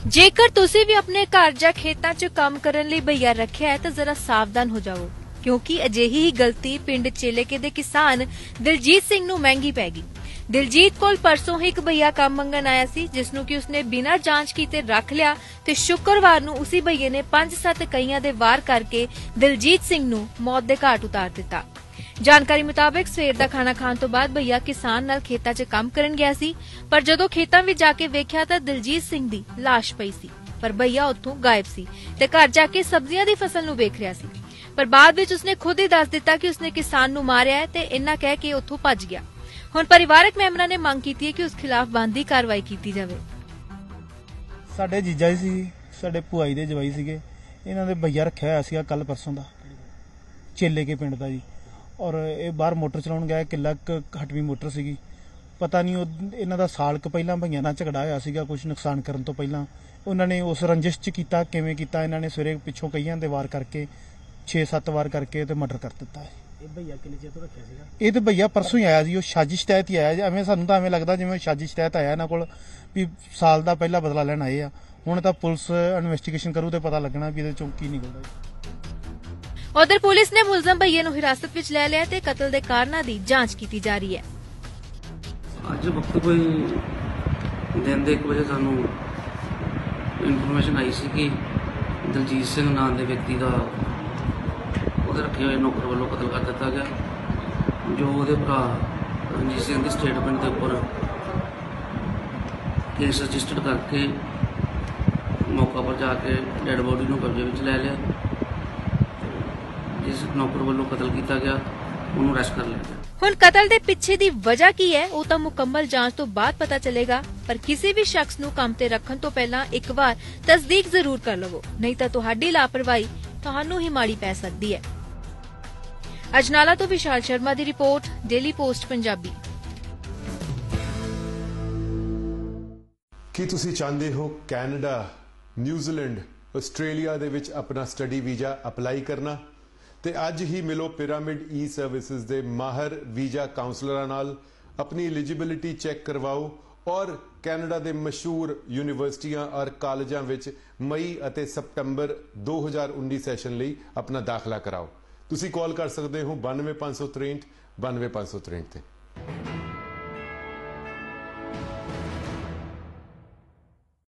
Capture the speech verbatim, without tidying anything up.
जेकर तुसी भी अपने घर जा खेतां च काम करन लई भईया रखिया है तो जरा सावधान हो जाओ, क्योंकि अजिही ही गलती पिंड चेलेके दे किसान दिलजीत सिंह नूं महंगी पै गई। दिलजीत कोल परसों ही एक भईया काम मंगन आया सी, जिसनूं कि उसने बिना जांच कीते रख लिया ते शुक्रवार नूं उसी भईये ने पंज सत्त कईयां दे वार करके दिलजीत सिंह नूं मौत दे घाट उतार दिता। जानकारी मुताबिक सवेर दा खाना खाण तो बाद भईया किसान नाल खेतां 'च काम करन गया सी, पर जदों खेतां विच जाके वेख्या तां दिलजीत सिंह दी लाश पई सी, पर भईया उत्थों गायब सी ते घर जाके सब्जियां दी फसल नूं वेख रिहा सी। पर बाद विच उसने खुद ही दस दिता कि उसने किसान नूं मारिया है ते इन्ना कह के उत्थों भज गया। हुण परिवारक मैंबरां ने मंग कीती है कि उस खिलाफ बनदी कार्रवाई कीती जावे। साडे जीजा जी सी, साडे भुआई दे जवाई सीगे, इन्हां दे भईया रखिया होया सीगा कल परसों दा, चेले के पिंड दा जी। और ये बाहर मोटर चलाउण गया, किला हटवी मोटर सीगी, पता नहीं इन्हां दा साल क पहिलां भईयां नाल झगड़ा होया सीगा, कुछ नुकसान करन तो पहिलां उन्हां ने उस रंजिश च कीता। किवें कीता इन्हां ने सवेरे पिछों कईयां दे वार करके छे सत्त वार करके ते मर्डर कर दिता है। भईया किन्ने चेर तो रखिया सीगा? ये तो भईया परसों ही आया जी, साजिश तहत ही आया। एवें सानूं तां एवें लगदा जिवें साजिश तहत आया इन्हां कोल भी साल दा पहला बदला लैण आए आ। हुण तां पुलिस इन्वेस्टिगेशन करू ते पता लगना भी इहदे चों की निकलदा। उधर पुलिस ने मुलजम भईये नूं हिरासत विच लै लिया ते कतल दे कारणा दी जांच कीती जा रही है। अज वक्त कोई दिन दे एक बजे सानूं इन्फॉर्मेशन आई सी कि दलजीत सिंह नाम दे व्यक्ति का ਉਹਦੇ ਰੱਖੇ ਹੋਏ ਨੌਕਰ ਵੱਲੋਂ ਕਤਲ ਕਰ ਦਿੱਤਾ ਗਿਆ। ਜੋ ਉਹਦੇ ਭਰਾ ਰਣਜੀਤ ਸਿੰਘ ਦੀ ਸਟੇਟਮੈਂਟ ਦੇ ਉੱਪਰ ਕੇਸ ਰਜਿਸਟਰਡ ਕਰਕੇ ਮੌਕਾ ਪਰ ਜਾ ਕੇ ਡੈਡ ਬੋਡੀ ਨੂੰ ਕਬਜ਼ੇ ਵਿੱਚ ਲੈ ਲਿਆ। ਜਿਸ ਨੌਕਰ ਵੱਲੋਂ ਕਤਲ ਕੀਤਾ ਗਿਆ ਉਹਨੂੰ ਅਰੈਸਟ ਕਰ ਲਿਆ ਗਿਆ। ਹੁਣ ਕਤਲ ਦੇ ਪਿੱਛੇ ਦੀ ਵਜ੍ਹਾ ਕੀ ਹੈ ਉਹ ਤਾਂ ਮੁਕੰਮਲ ਜਾਂਚ ਤੋਂ ਬਾਅਦ ਪਤਾ ਚੱਲੇਗਾ, ਪਰ ਕਿਸੇ ਵੀ ਸ਼ਖਸ ਨੂੰ ਕੰਮ ਤੇ ਰੱਖਣ ਤੋਂ ਪਹਿਲਾਂ ਇੱਕ ਵਾਰ ਤਸਦੀਕ ਜ਼ਰੂਰ ਕਰ ਲਵੋ, ਨਹੀਂ ਤਾਂ ਤੁਹਾਡੀ ਲਾਪਰਵਾਹੀ ਤੁਹਾਨੂੰ ਹੀ ਮਾੜੀ ਪੈ ਸਕਦੀ ਹੈ। अजनाला तो विशाल शर्मा की रिपोर्ट, डेली पोस्ट पंजाबी। ਕੀ ਤੁਸੀਂ ਚਾਹੁੰਦੇ ਹੋ ਕੈਨੇਡਾ, ਨਿਊਜ਼ੀਲੈਂਡ, ਆਸਟ੍ਰੇਲੀਆ ਦੇ ਵਿੱਚ ਆਪਣਾ ਸਟੱਡੀ ਵੀਜ਼ਾ ਅਪਲਾਈ ਕਰਨਾ? ਤੇ ਅੱਜ ਹੀ ਮਿਲੋ ਪਿਰਾਮਿਡ ਈ ਸਰਵਿਸਿਜ਼ ਦੇ ਮਾਹਰ ਵੀਜ਼ਾ ਕਾਉਂਸਲਰਾਂ ਨਾਲ, ਆਪਣੀ ਐਲੀਜੀਬਿਲਿਟੀ ਚੈੱਕ ਕਰਵਾਓ ਔਰ ਕੈਨੇਡਾ ਦੇ ਮਸ਼ਹੂਰ ਯੂਨੀਵਰਸਿਟੀਆਂ ਔਰ ਕਾਲਜਾਂ ਵਿੱਚ ਮਈ ਅਤੇ ਸਤੰਬਰ ਦੋ ਹਜ਼ਾਰ ਉੱਨੀ ਸੈਸ਼ਨ ਲਈ ਆਪਣਾ ਦਾਖਲਾ ਕਰਾਓ। ਤੁਸੀਂ ਕਾਲ ਕਰ ਸਕਦੇ ਹੋ ਬਾਨਵੇਂ ਪੰਜ ਸੌ ਤਰੇਂਹਠ ਬਾਨਵੇਂ ਪੰਜ ਸੌ ਤਰੇਂਹਠ ਤੇ।